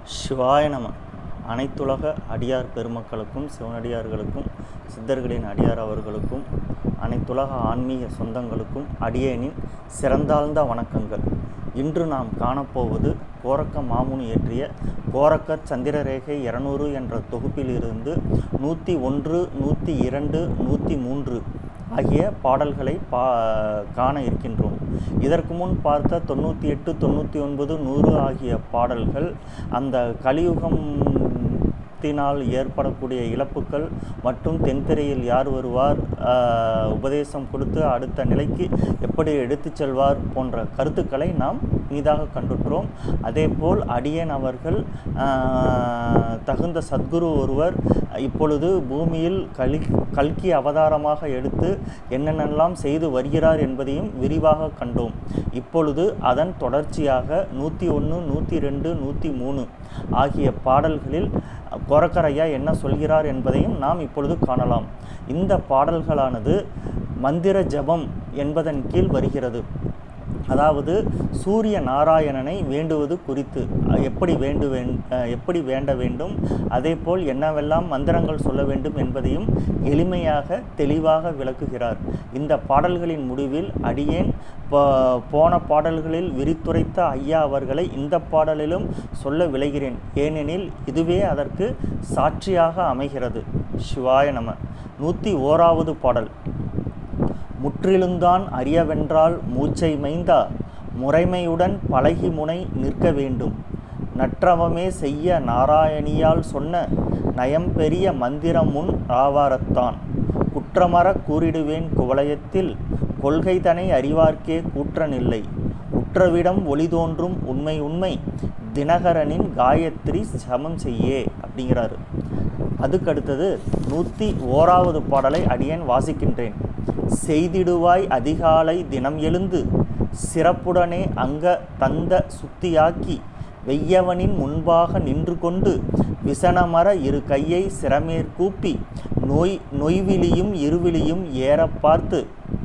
சிவாய நம. அனைத்துலக அடியார் பெருமக்களுக்கும் சிவனடியார்களுக்கும் சித்தர்களின் அடியார் அவர்களுக்கும் அனைத்துலக ஆன்மீக சொந்தங்களுக்கும் அடியேனின் சிறந்தாழ்ந்த வணக்கங்கள். இன்று நாம் காணப்போவது கோரக்க மாமுனி இயற்றிய கோரக்க சந்திரரேகை 200 என்ற தொகுப்பிலிருந்து 101, 102, 103 ஆகிய பாடல்களை காண இருக்கின்றோம். இதற்கு முன் பார்த்த 98, 99, 100 ஆகிய பாடல்கள் அந்த கலியுகத்தினால் ஏற்படக்கூடிய இழப்புக்கள் மற்றும் தென்திரையில் யார் வருவார், உபதேசம் கொடுத்து அடுத்த நிலைக்கு எப்படி எடுத்து செல்வார் போன்ற கருத்துக்களை நாம் இனிதாக கண்டுற்றோம். அதேபோல் அடியேன் அவர்கள் தகுந்த சத்குரு ஒருவர் இப்பொழுது பூமியில் கல்கி அவதாரமாக எடுத்து என்னென்னலாம் செய்து வருகிறார் என்பதையும் விரிவாக கண்டோம். இப்பொழுது அதன் தொடர்ச்சியாக 101, 102, 103 ஆகிய பாடல்களில் கோரக்கரையா என்ன சொல்கிறார் என்பதையும் நாம் இப்பொழுது காணலாம். இந்த பாடல்களானது மந்திர ஜபம் என்பதன் கீழ் வருகிறது. அதாவது சூரிய நாராயணனை வேண்டுவது குறித்து எப்படி வேண்ட வேண்டும், அதேபோல் என்னவெல்லாம் மந்திரங்கள் சொல்ல வேண்டும் என்பதையும் எளிமையாக தெளிவாக விளக்குகிறார். இந்த பாடல்களின் முடிவில் அடியேன் போன பாடல்களில் விரித்துரைத்த ஐயா அவர்களை இந்த பாடலிலும் சொல்ல விளைகிறேன். ஏனெனில் இதுவே அதற்கு சாட்சியாக அமைகிறது. சிவாய நம. 101வது பாடல். முற்றிலுந்தான் அறியவென்றால் மூச்சை மைந்தா, முறைமையுடன் பழகி முனை நிற்க வேண்டும். நற்றவமே செய்ய நாராயணியால் சொன்ன நயம்பெரிய மந்திரம் முன் ஆவாரத்தான். குற்றமற கூறிடுவேன் குவலயத்தில், கொள்கைதனை அறிவார்க்கே கூற்றனில்லை. உற்றவிடம் ஒளி தோன்றும் உண்மை உண்மை, தினகரனின் காயத்ரி சமம் செய்யே அப்படிங்கிறாரு. அதுக்கடுத்தது 101வது பாடலை அடியேன் வாசிக்கின்றேன். செய்திடுவாய் அதிகாலை தினம் எழுந்து, சிறப்புடனே அங்க தந்த சுத்தியாக்கி, வெய்யவனின் முன்பாக நின்று கொண்டு விசனமர இரு கையை சிரமேற்கூப்பி, நொய்விலியும் இருவிலியும் ஏற பார்த்து,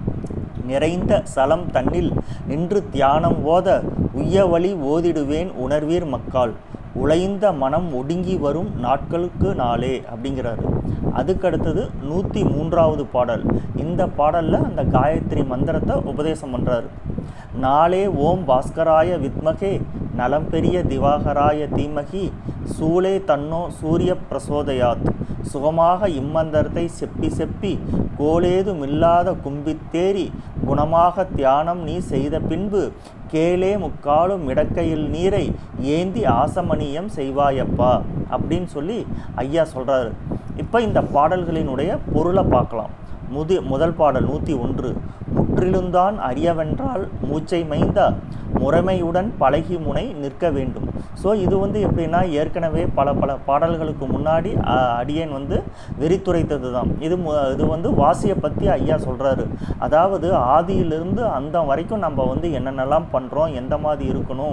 நிறைந்த சலம் தன்னில் நின்று தியானம் ஓத, உய்யவழி ஓதிடுவேன் உணர்வீர் மக்கால், உழைந்த மனம் ஒடுங்கி வரும் நாட்களுக்கு நாளே அப்படிங்கிறாரு. அதுக்கடுத்தது 103வது பாடல். இந்த பாடலில் அந்த காயத்ரி மந்திரத்தை உபதேசம் பண்ணுறாரு. நாளே ஓம் பாஸ்கராய வித்மகே நலம்பெரிய திவாகராய தீமகி, சூளே தன்னோ சூரிய பிரசோதயாத். சுகமாக இம்மந்திரத்தை செப்பி கோலேதுமில்லாத கும்பித்தேறி, குணமாக தியானம் நீ செய்த பின்பு, கேளே முக்காலும் மிடக்கையில் நீரை ஏந்தி ஆசமணியம் செய்வாயப்பா அப்படின்னு சொல்லி ஐயா சொல்கிறாரு. இப்போ இந்த பாடல்களினுடைய பொருளை பார்க்கலாம். முதல் பாடல் 101. முற்றிலுந்தான் அறியவென்றால் மூச்சை மைந்தா, முறைமையுடன் பழகி முனை நிற்க வேண்டும். ஸோ இது எப்படின்னா ஏற்கனவே பல பாடல்களுக்கு முன்னாடி அடியேன் விரித்துரைத்தது தான். இது வாசியை பற்றி ஐயா சொல்கிறாரு. அதாவது ஆதியிலிருந்து அந்த வரைக்கும் நம்ம என்னென்னலாம் பண்ணுறோம், எந்த மாதிரி இருக்கணும்,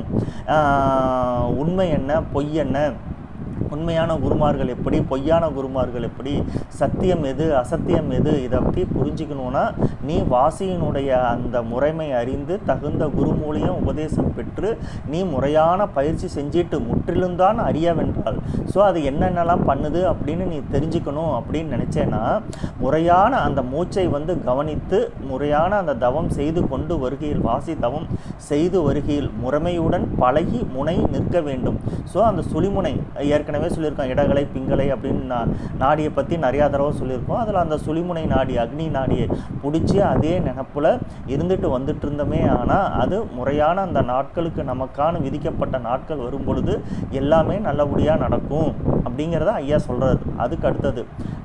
உண்மை என்ன பொய் என்ன, உண்மையான குருமார்கள் எப்படி, பொய்யான குருமார்கள் எப்படி, சத்தியம் எது அசத்தியம் எது, இதை பற்றி புரிஞ்சிக்கணுன்னா நீ வாசியினுடைய அந்த முறைமை அறிந்து தகுந்த குருமூலியம் உபதேசம் பெற்று நீ முறையான பயிற்சி செஞ்சிட்டு முற்றிலும்தான் அறியவென்றால், ஸோ அது என்னென்னலாம் பண்ணுது அப்படின்னு நீ தெரிஞ்சுக்கணும் அப்படின்னு நினச்சேன்னா, முறையான அந்த மூச்சை கவனித்து முறையான அந்த தவம் செய்து கொண்டு வருகையில், வாசி தவம் செய்து வருகையில் முறைமையுடன் பழகி முனை நிற்க வேண்டும். ஸோ அந்த சுழிமுனை ஏற்கனவே சொல்லியிருக்கோம். இடகலை பிங்களை அப்படின்னு நாடியை பற்றி நிறையா தடவை சொல்லியிருக்கோம். அதில் அந்த சுழிமுனை நாடி அக்னி நாடியை பிடிச்சி அதே நினப்பில் இருந்துட்டு வந்துட்டு இருந்தோமே. ஆனால் அது முறையான அந்த நாட்களுக்கு நமக்கான விதிக்கப்பட்ட நாட்கள் வரும் பொழுது எல்லாமே நல்லபடியாக நடக்கும் அப்படிங்கிறத ஐயா சொல்கிறார். அதுக்கு அடுத்தது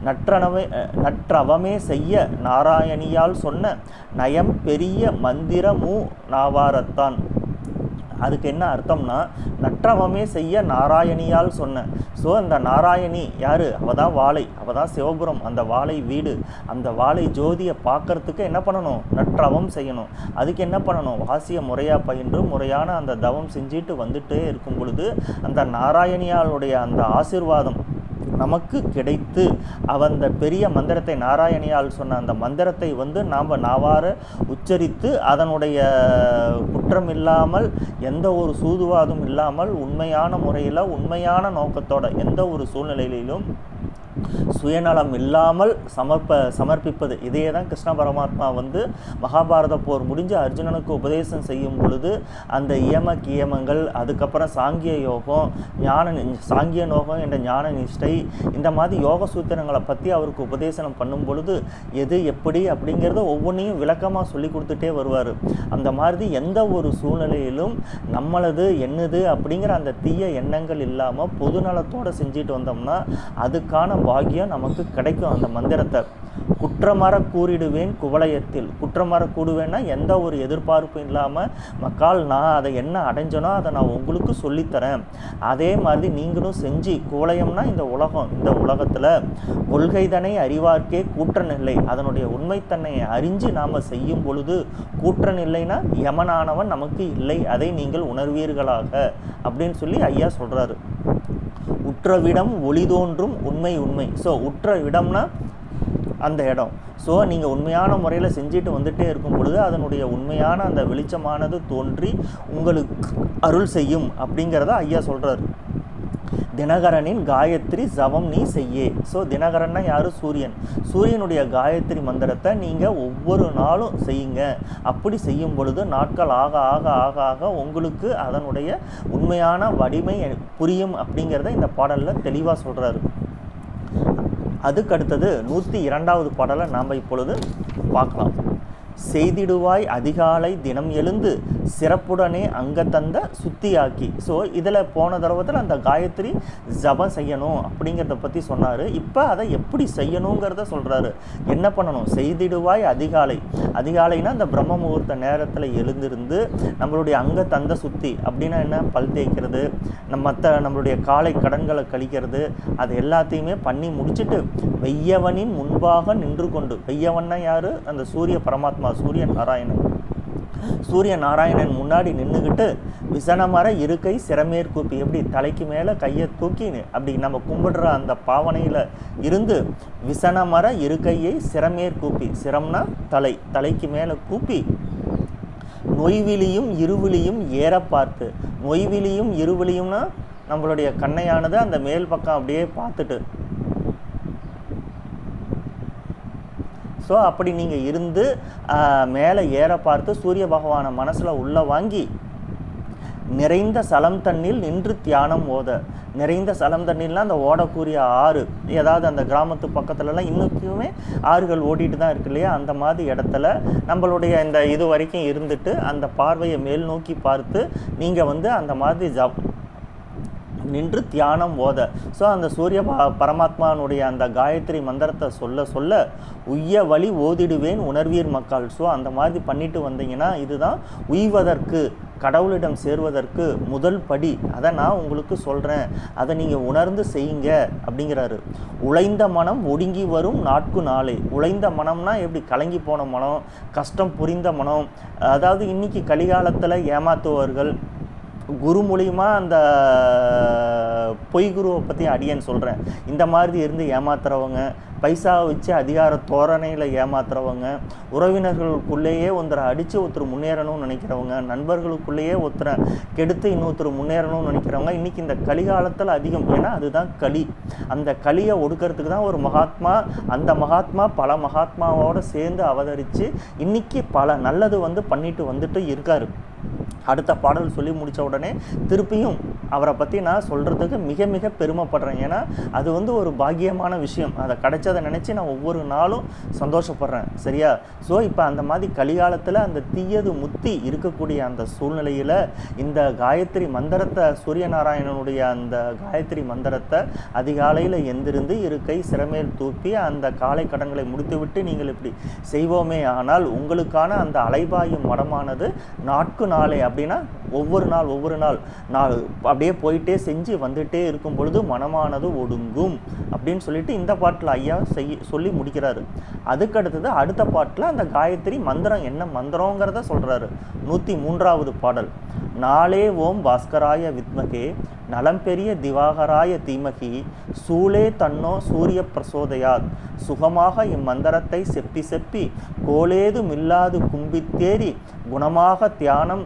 நற்றவமே செய்ய நாராயணியால் சொன்ன நயம் பெரிய மந்திரமு நாவாரத்தான். அதுக்கு என்ன அர்த்தம்னா, நற்றவமே செய்ய நாராயணியால் சொன்ன. ஸோ அந்த நாராயணி யார்? அவள் தான் வாழை, அவள் தான் சிவபுரம், அந்த வாழை வீடு. அந்த வாழை ஜோதியை பார்க்கறதுக்கு என்ன பண்ணணும்? நற்றவம் செய்யணும். அதுக்கு என்ன பண்ணணும்? வாசிய முறையாக பயின்று முறையான அந்த தவம் செஞ்சுட்டு வந்துட்டே இருக்கும் பொழுது அந்த நாராயணியாளுடைய அந்த ஆசீர்வாதம், நமக்கு கிடைத்து அந்த பெரிய மந்திரத்தை நாராயணியால் சொன்ன அந்த மந்திரத்தை நாம் நாவார உச்சரித்து அதனுடைய குற்றம் இல்லாமல் எந்த ஒரு சூதுவாதும் இல்லாமல் உண்மையான முறையில் உண்மையான நோக்கத்தோட எந்த ஒரு சூழ்நிலையிலும் சுயநலம் இல்லாமல் சமர்ப்பிப்பது. இதையே தான் கிருஷ்ண பரமாத்மா மகாபாரத போர் முடிஞ்சு அர்ஜுனனுக்கு உபதேசம் செய்யும் பொழுது அந்த கியமங்கள், அதுக்கப்புறம் சாங்கிய யோகம், சாங்கிய நோகம் என்ற ஞான நிஷ்டை, இந்த மாதிரி யோக சூத்திரங்களை பற்றி அவருக்கு உபதேசனம் பண்ணும் பொழுது எது எப்படி அப்படிங்கிறத ஒவ்வொன்றையும் விளக்கமாக சொல்லி கொடுத்துட்டே வருவார். அந்த மாதிரி எந்த ஒரு சூழ்நிலையிலும் நம்மளது என்னது அப்படிங்கிற அந்த தீய எண்ணங்கள் இல்லாமல் பொதுநலத்தோடு செஞ்சுட்டு வந்தோம்னா அதுக்கான பாக்கியம் நமக்கு கிடைக்கும். அந்த மந்திரத்தை குற்றமற கூறிடுவேன் குவலயத்தில், குற்றமற கூடுவேன்னா எந்த ஒரு எதிர்பார்ப்பும் இல்லாமல் மக்கள் நான் அதை என்ன அடைஞ்சனோ அதை நான் உங்களுக்கு சொல்லித்தரேன், அதே மாதிரி நீங்களும் செஞ்சு, குவலயம்னா இந்த உலகம், இந்த உலகத்தில் கொள்கைதனை அறிவார்க்கே கூற்றன் இல்லை, அதனுடைய உண்மைத்தன்மையை அறிஞ்சு நாம் செய்யும் பொழுது கூற்றன் இல்லைன்னா யமனானவன் நமக்கு இல்லை, அதை நீங்கள் உணர்வீர்களாக அப்படின்னு சொல்லி ஐயா சொல்கிறாரு. உற்றவிடம் ஒளி தோன்றும் உண்மை உண்மை. ஸோ உற்ற இடம்னா அந்த இடம். ஸோ நீங்கள் உண்மையான முறையில் செஞ்சுட்டு வந்துட்டே இருக்கும் பொழுது அதனுடைய உண்மையான அந்த வெளிச்சமானது தோன்றி உங்களுக்கு அருள் செய்யும் அப்படிங்கிறத ஐயா சொல்கிறார். தினகரனின் காயத்ரி ஜபம் நீ செய்யே. ஸோ தினகரன்னா யார்? சூரியன். சூரியனுடைய காயத்ரி மந்திரத்தை நீங்கள் ஒவ்வொரு நாளும் செய்யுங்க. அப்படி செய்யும் பொழுது நாட்கள் ஆக ஆக ஆக ஆக உங்களுக்கு அதனுடைய உண்மையான வடிமை புரியும் அப்படிங்கிறத இந்த பாடலில் தெளிவாக சொல்கிறாரு. அதுக்கடுத்தது 102வது பாடலை நாம் இப்பொழுது பார்க்கலாம். செய்திடுவாய் அதிகாலை தினம் எழுந்து சிறப்புடனே அங்க தந்த சுத்தியாக்கி. ஸோ இதில் போன தடவத்தில் அந்த காயத்ரி ஜபம் செய்யணும் அப்படிங்கிறத பற்றி சொன்னார். இப்போ அதை எப்படி செய்யணுங்கிறத சொல்கிறாரு. என்ன பண்ணணும்? செய்திடுவாய் அதிகாலை. அதிகாலைனா அந்த பிரம்ம முகூர்த்த நேரத்தில் எழுந்திருந்து நம்மளுடைய அங்க தந்த சுத்தி அப்படின்னா என்ன? பல் தேய்க்கிறது, நம்மளுடைய காலை கடன்களை கழிக்கிறது, அது எல்லாத்தையுமே பண்ணி முடிச்சுட்டு வெய்யவனின் முன்பாக நின்று கொண்டு, வெய்யவன்னா யார்? அந்த சூரிய பரமாத்மா, சூரிய நாராயணன். சூரிய நாராயணன் முன்னாடி நின்றுக்கிட்டு விசனமர இருக்கை சிரமேற்கூப்பி, எப்படி தலைக்கு மேலே கையை தூக்கி அப்படி நம்ம கும்பிடுற அந்த பாவனையில் இருந்து விசனமர இருக்கையை சிரமேற்கூப்பி, சிரம்னா தலை, தலைக்கு மேலே கூப்பி நொய்விலியும் இருவிலியும் ஏற பார்த்து. நொய்விலியும் இருவிலியும்னா நம்மளுடைய கண்ணையானது அந்த மேல் பக்கம் அப்படியே பார்த்துட்டு, ஸோ அப்படி நீங்கள் இருந்து மேலே ஏற பார்த்து சூரிய பகவானை மனசில் உள்ளே வாங்கி நிறைந்த சலம் தண்ணில் நின்று தியானம் ஓத. நிறைந்த சலம் தண்ணில்னால் அந்த ஓடக்கூடிய ஆறு, ஏதாவது அந்த கிராமத்து பக்கத்துலலாம் இன்னுமே ஆறுகள் ஓடிட்டு தான் இருக்கு இல்லையா, அந்த மாதிரி இடத்துல நம்மளுடைய இந்த இது வரைக்கும் இருந்துட்டு அந்த பார்வையை மேல் நோக்கி பார்த்து நீங்கள் அந்த மாதிரி நின்று தியானம் ஓத. ஸோ அந்த சூரிய பரமாத்மானுடைய அந்த காயத்ரி மந்திரத்தை சொல்ல சொல்ல உய்ய வழி ஓதிடுவேன் உணர்வீர் மக்கள். ஸோ அந்த மாதிரி பண்ணிட்டு வந்தீங்கன்னா இதுதான் உய்வதற்கு, கடவுளிடம் சேர்வதற்கு முதல் படி. அதை நான் உங்களுக்கு சொல்கிறேன், அதை நீங்கள் உணர்ந்து செய்யுங்க அப்படிங்கிறாரு. உழைந்த மனம் ஒடுங்கி வரும் நாட்கு நாளே. உழைந்த மனம்னா எப்படி? கலங்கி போன மனம், கஷ்டம் புரிந்த மனம். அதாவது இன்னைக்கு கலிகாலத்தில் ஏமாத்துவர்கள் குரு மூலியமா அந்த பொய் குருவை பற்றி அடியேன்னு சொல்கிறேன். இந்த மாதிரி இருந்து ஏமாத்துறவங்க, பைசா வச்சு அதிகார தோரணையில் ஏமாத்துறவங்க, உறவினர்களுக்குள்ளேயே ஒருத்தரை அடித்து ஒருத்தர் முன்னேறணும்னு நினைக்கிறவங்க, நண்பர்களுக்குள்ளேயே ஒருத்தரை கெடுத்து இன்னொருத்தர் முன்னேறணும்னு நினைக்கிறவங்க இன்றைக்கி இந்த கலிகாலத்தில் அதிகம். ஏன்னா அதுதான் களி. அந்த களியை ஒடுக்கிறதுக்கு தான் ஒரு மகாத்மா, அந்த மகாத்மா பல மகாத்மாவோடு சேர்ந்து அவதரித்து இன்றைக்கி பல நல்லது பண்ணிட்டு வந்துட்டு இருக்கார். அடுத்த பாடல் சொல்லி முடித்த உடனே திருப்பியும் அவரை பற்றி நான் சொல்கிறதுக்கு மிக மிக பெருமைப்படுறேன். ஏன்னா அது ஒரு பாக்கியமான விஷயம். அதை கிடைச்சதை நினச்சி நான் ஒவ்வொரு நாளும் சந்தோஷப்படுறேன். சரியா? ஸோ இப்போ அந்த மாதிரி கலிகாலத்தில் அந்த தீயது முத்தி இருக்கக்கூடிய அந்த சூழ்நிலையில் இந்த காயத்ரி மந்திரத்தை, சூரியநாராயணனுடைய அந்த காயத்ரி மந்திரத்தை அதிகாலையில் எந்திருந்து இருக்கை சிரமேல் தூப்பி அந்த காலை கடன்களை முடித்துவிட்டு நீங்கள் இப்படி செய்வோமே ஆனால் உங்களுக்கான அந்த அலைபாயும் மடமானது நாட்கு நாளே, அப்படின்னா ஒவ்வொரு நாள் அப்படியே போயிட்டே செஞ்சு வந்துட்டே இருக்கும் பொழுது மனமானது ஒடுங்கும் அப்படின்னு சொல்லிட்டு இந்த பாட்டில் ஐயா சொல்லி முடிக்கிறாரு. அதுக்கடுத்தது அடுத்த பாட்டில் அந்த காயத்ரி மந்திரம் என்ன மந்திரங்கிறத சொல்கிறாரு. 103வது பாடல். நாளே ஓம் பாஸ்கராய வித்மகே நலம் பெரிய திவாகராய தீமகி சூளே தன்னோ சூரிய பிரசோதயாத். சுகமாக இம்மந்திரத்தை செப்பி செப்பி கோலேது மில்லாது கும்பித்தேறி குணமாக தியானம்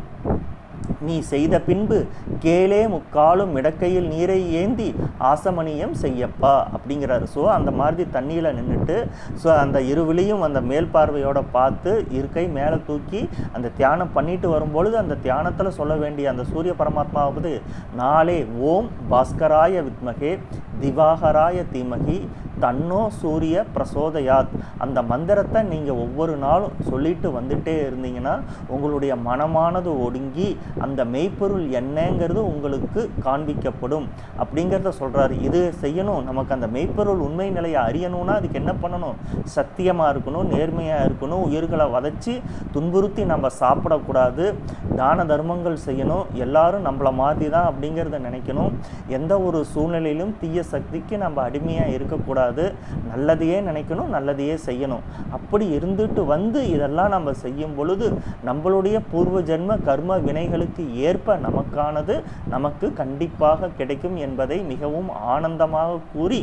நீ செய்த பின்பு கேளே முக்காலும் மிடக்கையில் நீரை ஏந்தி ஆசமணியம் செய்யப்பா அப்படிங்கிறாரு. ஸோ அந்த மாதிரி தண்ணியில் நின்றுட்டு ஸோ அந்த இருவிலையும் அந்த மேல் பார்வையோட பார்த்து இருக்கை மேலே தூக்கி அந்த தியானம் பண்ணிட்டு வரும்பொழுது அந்த தியானத்தில் சொல்ல வேண்டிய அந்த சூரிய பரமாத்மாவது நாளே ஓம் பாஸ்கராய வித்மகே திவாகராய தீமகி தன்னோ சூரிய பிரசோதயாத். அந்த மந்திரத்தை நீங்கள் ஒவ்வொரு நாளும் சொல்லிட்டு வந்துட்டே இருந்தீங்கன்னா உங்களுடைய மனமானது ஒடுங்கி அந்த மெய்ப்பொருள் என்னங்கிறது உங்களுக்கு காண்பிக்கப்படும் அப்படிங்கிறத சொல்கிறாரு. இது செய்யணும். நமக்கு அந்த மெய்ப்பொருள் உண்மை நிலையை அறியணும்னா அதுக்கு என்ன பண்ணணும்? சத்தியமாக இருக்கணும், நேர்மையாக இருக்கணும், உயிர்களை வதைச்சி துன்புறுத்தி நம்ம சாப்பிடக்கூடாது, தான தர்மங்கள் செய்யணும், எல்லாரும் நம்மளை மாதிரி தான் அப்படிங்கிறத நினைக்கணும். எந்த ஒரு சூழ்நிலையிலும் தீய சக்திக்கு நம்ம அடிமையாக இருக்கக்கூடாது, நல்லதையே நினைக்கணும், நல்லதையே செய்யணும். அப்படி இருந்துட்டு வந்து இதெல்லாம் நம்ம செய்யும் பொழுது நம்மளுடைய பூர்வ ஜென்ம கர்ம வினைகளுக்கு ஏற்ப நமக்கானது நமக்கு கண்டிப்பாக கிடைக்கும் என்பதை மிகவும் ஆனந்தமாக கூறி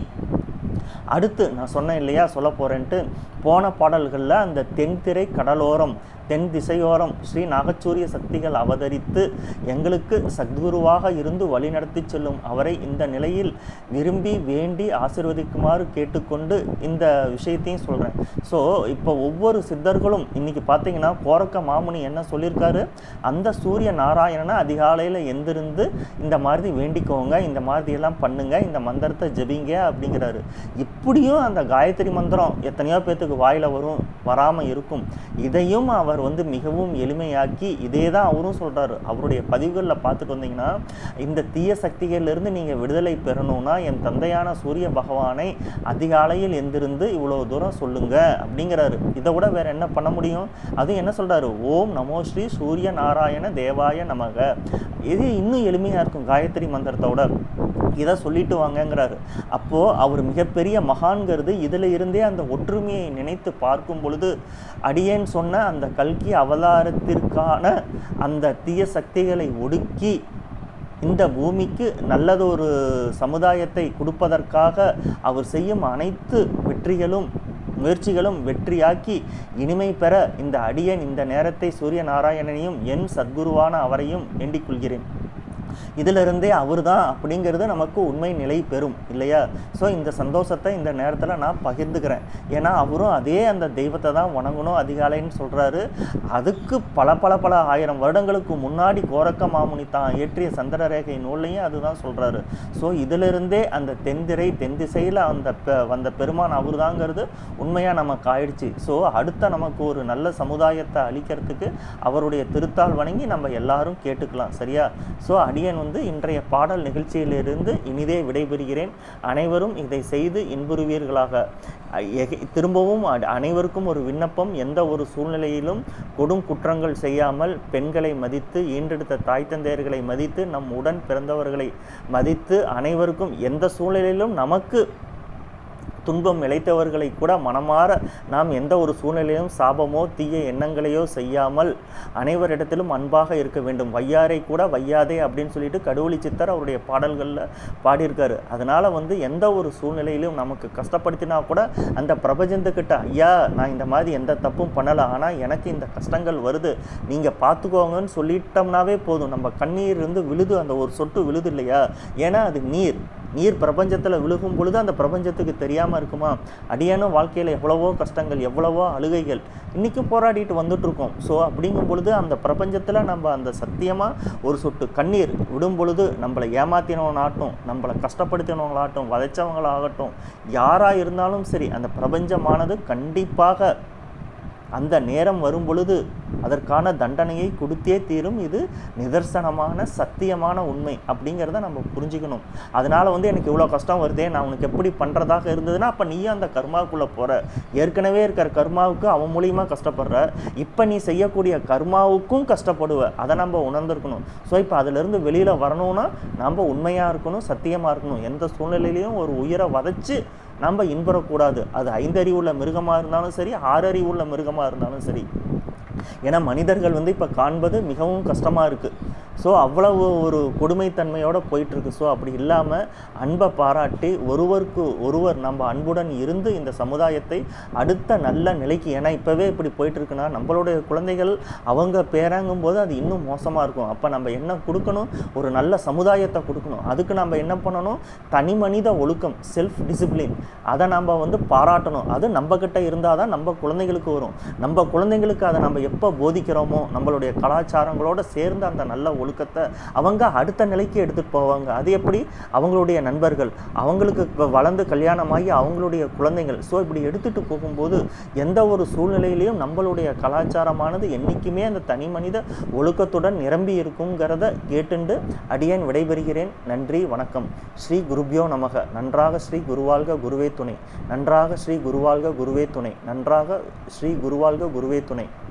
அடுத்து நான் சொன்னேன் இல்லையா சொல்ல போகிறேன்ட்டு, போன பாடல்களில் அந்த தென்திரை கடலோரம் தென் திசையோரம் ஸ்ரீ நாகச்சூரிய சக்திகள் அவதரித்து எங்களுக்கு சத்குருவாக இருந்து வழிநடத்தி செல்லும் அவரை இந்த நிலையில் விரும்பி வேண்டி ஆசீர்வதிக்குமாறு கேட்டுக்கொண்டு இந்த விஷயத்தையும் சொல்கிறேன். ஸோ இப்போ ஒவ்வொரு சித்தர்களும் இன்றைக்கி பார்த்தீங்கன்னா கோரக்க மாமுனி என்ன சொல்லியிருக்காரு, அந்த சூரிய நாராயணனை அதிகாலையில் எந்திருந்து இந்த மாதிரி வேண்டிக்கோங்க, இந்த மாதிரியெல்லாம் பண்ணுங்க, இந்த மந்திரத்தை ஜபிங்க அப்படிங்கிறாரு. இப்படியும் அந்த காயத்ரி மந்திரம் எத்தனையோ பேர்த்துக்கு வாயில் வரும், வராமல் இருக்கும். இதையும் அவர் மிகவும் எளிமையாக்கி இதே தான் அவரும் சொல்கிறாரு. அவருடைய பதிவுகளில் பார்த்துட்டு வந்தீங்கன்னா, இந்த தீய சக்திகளிலிருந்து நீங்கள் விடுதலை பெறணும்னா என் தந்தையான சூரிய பகவானை அதிகாலையில் எந்திருந்து இவ்வளோ தூரம் சொல்லுங்க அப்படிங்கிறாரு. இதை விட வேற என்ன பண்ண முடியும்? அதுவும் என்ன சொல்கிறாரு, ஓம் நமோ ஸ்ரீ சூரிய நாராயண தேவாய நமக. இது இன்னும் எளிமையாக இருக்கும் காயத்ரி மந்திரத்தோட. இதை சொல்லிட்டு வாங்கங்கிறாரு. அப்போது அவர் மிகப்பெரிய மகான்கிறது இதில் இருந்தே அந்த ஒற்றுமையை நினைத்து பார்க்கும் பொழுது அடியேன் சொன்ன அந்த கல்கி அவதாரத்திற்கான அந்த தீய சக்திகளை ஒடுக்கி இந்த பூமிக்கு நல்லதொரு சமுதாயத்தை கொடுப்பதற்காக அவர் செய்யும் அனைத்து முயற்சிகளும் வெற்றியாக்கி இனிமை பெற இந்த அடியேன் இந்த நேரத்தை சூரிய நாராயணனையும் என் சத்குருவான அவரையும் வேண்டிக் கொள்கிறேன். இதிலிருந்தே அவர் தான் அப்படிங்கிறது நமக்கு உண்மை நிலை பெறும் இல்லையா? ஸோ இந்த சந்தோஷத்தை இந்த நேரத்தில் நான் பகிர்ந்துக்கிறேன். ஏன்னா அவரும் அதே அந்த தெய்வத்தை தான் வணங்கணும் அதிகாலைன்னு சொல்கிறாரு. அதுக்கு பல ஆயிரம் வருடங்களுக்கு முன்னாடி கோரக்க மாமுனி தான் இயற்றிய சந்திரரேகை நூல்லையும் அதுதான் சொல்கிறாரு. ஸோ இதிலிருந்தே அந்த தென் திசையில் வந்த பெருமான் அவர் தாங்கிறது உண்மையாக நமக்கு ஆயிடுச்சு. ஸோ அடுத்த நமக்கு ஒரு நல்ல சமுதாயத்தை அளிக்கிறதுக்கு அவருடைய திருத்தால் வணங்கி நம்ம எல்லாரும் கேட்டுக்கலாம். சரியா? ஸோ அடியன் இன்றைய பாடல் நிகழ்ச்சியிலிருந்து இனிதே விடைபெறுகிறேன். அனைவரும் இதை செய்து இன்புறுவீர்களாக. திரும்பவும் அனைவருக்கும் ஒரு விண்ணப்பம், எந்த ஒரு சூழ்நிலையிலும் கொடும் குற்றங்கள் செய்யாமல் பெண்களை மதித்து, ஈன்றெடுத்த தாய் தந்தையர்களை மதித்து, நம் உடன் பிறந்தவர்களை மதித்து, அனைவருக்கும் எந்த சூழ்நிலையிலும் நமக்கு துன்பம் இழைத்தவர்களை கூட மனமாற நாம் எந்த ஒரு சூழ்நிலையிலும் சாபமோ தீய எண்ணங்களையோ செய்யாமல் அனைவரிடத்திலும் அன்பாக இருக்க வேண்டும். வையாரை கூட வையாதே அப்படின்னு சொல்லிட்டு கடவுளி சித்தர் அவருடைய பாடல்களில் பாடியிருக்காரு. அதனால் எந்த ஒரு சூழ்நிலையிலும் நமக்கு கஷ்டப்படுத்தினா கூட அந்த பிரபஞ்சத்துக்கிட்ட, ஐயா நான் இந்த மாதிரி எந்த தப்பும் பண்ணலை, ஆனால் எனக்கு இந்த கஷ்டங்கள் வருது, நீங்கள் பார்த்துக்கோங்கன்னு சொல்லிட்டோம்னாவே போதும். நம்ம கண்ணீர் இருந்து விழுது, அந்த ஒரு சொட்டு விழுது இல்லையா? ஏன்னா அது நீர் பிரபஞ்சத்தில் விழுகும் பொழுது அந்த பிரபஞ்சத்துக்கு தெரியாமல் இருக்குமா? அடியானும் வாழ்க்கையில் எவ்வளவோ கஷ்டங்கள், எவ்வளவோ அழுகைகள் இன்றைக்கும் போராடிட்டு வந்துட்டுருக்கோம். ஸோ அப்படிங்கும் பொழுது அந்த பிரபஞ்சத்தில் நம்ம அந்த சத்தியமாக ஒரு சொட்டு கண்ணீர் விடும் பொழுது நம்மளை ஏமாத்தினவங்களாகட்டும், நம்மளை கஷ்டப்படுத்தினவங்களாகட்டும், வதைச்சவங்களாகட்டும், யாராக இருந்தாலும் சரி, அந்த பிரபஞ்சமானது கண்டிப்பாக அந்த நேரம் வரும் பொழுது அதற்கான தண்டனையை கொடுத்தே தீரும். இது நிதர்சனமான சத்தியமான உண்மை அப்படிங்கிறத நம்ம புரிஞ்சுக்கணும். அதனால் எனக்கு இவ்வளோ கஷ்டம் வருதே, நான் உனக்கு எப்படி பண்ணுறதாக இருந்ததுன்னா அப்போ நீயும் அந்த கர்மாவுக்குள்ளே போகிற, ஏற்கனவே இருக்கிற கர்மாவுக்கு அவன் மூலியமாக கஷ்டப்படுற, இப்போ நீ செய்யக்கூடிய கர்மாவுக்கும் கஷ்டப்படுவ. அதை நம்ம உணர்ந்துருக்கணும். ஸோ இப்போ அதிலிருந்து வெளியில் வரணும்னா நம்ம உண்மையாக இருக்கணும், சத்தியமாக இருக்கணும். எந்த சூழ்நிலையிலையும் ஒரு உயிரை வதைச்சு நம்ம இன்புறக்கூடாது. அது 5 அறிவுள்ள மிருகமாக இருந்தாலும் சரி, 6 அறிவுள்ள மிருகமாக இருந்தாலும் சரி. ஏன்னா மனிதர்கள் இப்போ காண்பது மிகவும் கஷ்டமாக இருக்குது. ஸோ அவ்வளவு ஒரு கொடுமைத்தன்மையோடு போயிட்டுருக்கு. ஸோ அப்படி இல்லாமல் அன்பை பாராட்டி ஒருவருக்கு ஒருவர் நம்ம அன்புடன் இருந்து இந்த சமுதாயத்தை அடுத்த நல்ல நிலைக்கு, ஏன்னா இப்போவே இப்படி போயிட்டுருக்குன்னா நம்மளுடைய குழந்தைகள் அவங்க பேராங்கும்போது அது இன்னும் மோசமாக இருக்கும். அப்போ நம்ம என்ன கொடுக்கணும், ஒரு நல்ல சமுதாயத்தை கொடுக்கணும். அதுக்கு நம்ம என்ன பண்ணணும், தனி மனித ஒழுக்கம், செல்ஃப் டிசிப்ளின், அதை நம்ம பாராட்டணும். அது நம்மக்கிட்ட இருந்தால் தான் நம்ம குழந்தைகளுக்கு வரும். நம்ம குழந்தைங்களுக்கு அதை நம்ம எப்போ போதிக்கிறோமோ நம்மளுடைய கலாச்சாரங்களோடு சேர்ந்து அந்த நல்ல ஒழுக்கத்தை அவங்க அடுத்த நிலைக்கு எடுத்துகிட்டு போவாங்க. அது எப்படி, அவங்களுடைய நண்பர்கள், அவங்களுக்கு இப்போ வளர்ந்து கல்யாணமாகி அவங்களுடைய குழந்தைகள். ஸோ இப்படி எடுத்துகிட்டு போகும்போது எந்த ஒரு சூழ்நிலையிலையும் நம்மளுடைய கலாச்சாரமானது என்றைக்குமே அந்த தனி மனித ஒழுக்கத்துடன் நிரம்பி இருக்குங்கிறத கேட்டுண்டு அடியேன் விடைபெறுகிறேன். நன்றி, வணக்கம். ஸ்ரீ குருபியோ நமக. நன்றாக ஸ்ரீ குருவாழ்க குருவே துணை. நன்றாக ஸ்ரீ குருவாழ்க குருவே துணை. நன்றாக ஸ்ரீ குருவாழ்க குருவே துணை.